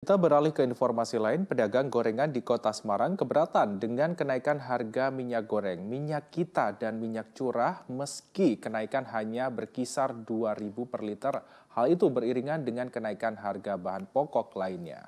Kita beralih ke informasi lain, pedagang gorengan di Kota Semarang keberatan dengan kenaikan harga minyak goreng, minyak kita dan minyak curah meski kenaikan hanya berkisar Rp2.000 per liter. Hal itu beriringan dengan kenaikan harga bahan pokok lainnya.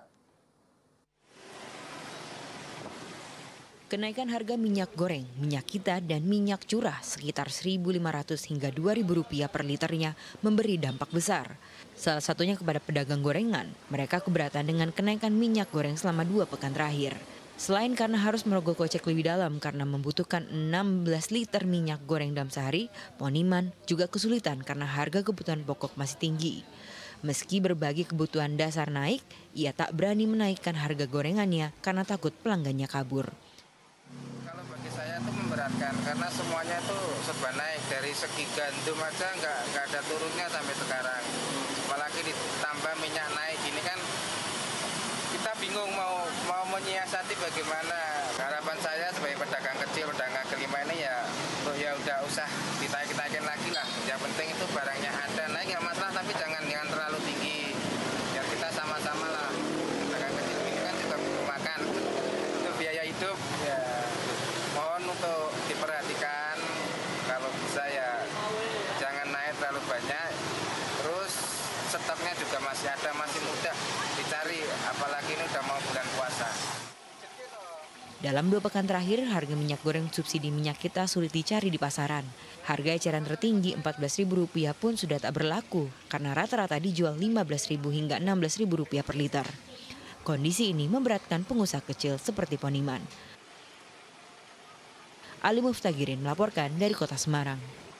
Kenaikan harga minyak goreng, minyak kita, dan minyak curah sekitar Rp1.500 hingga Rp2.000 per liternya memberi dampak besar. Salah satunya kepada pedagang gorengan, mereka keberatan dengan kenaikan minyak goreng selama 2 pekan terakhir. Selain karena harus merogoh kocek lebih dalam karena membutuhkan 16 liter minyak goreng dalam sehari, Poniman juga kesulitan karena harga kebutuhan pokok masih tinggi. Meski berbagai kebutuhan dasar naik, ia tak berani menaikkan harga gorengannya karena takut pelanggannya kabur. Kalau bagi saya itu memberatkan karena semuanya itu serba naik, dari segi gandum aja nggak ada turunnya sampai sekarang. Apalagi ditambah minyak naik ini kan kita bingung mau menyiasati bagaimana. Harapan saya sebagai pedagang kecil, pedagang kelima ini ya udah usah ditaik-taikin lagi lah. Yang penting itu barangnya ada naik nggak masalah, tapi jangan terlalu tinggi. Biar kita sama-sama lah. Pedagang kecil ini kan juga butuh makan, itu biaya hidup. Ya, mohon untuk diperhatikan, kalau bisa ya jangan naik terlalu banyak. Terus stoknya juga masih ada, masih mudah dicari, apalagi ini udah mau bulan puasa. Dalam 2 pekan terakhir, harga minyak goreng subsidi minyak kita sulit dicari di pasaran. Harga eceran tertinggi Rp14.000 pun sudah tak berlaku karena rata-rata dijual Rp15.000 hingga Rp16.000 per liter. Kondisi ini memberatkan pengusaha kecil seperti Poniman. Ali Muftagirin melaporkan dari Kota Semarang.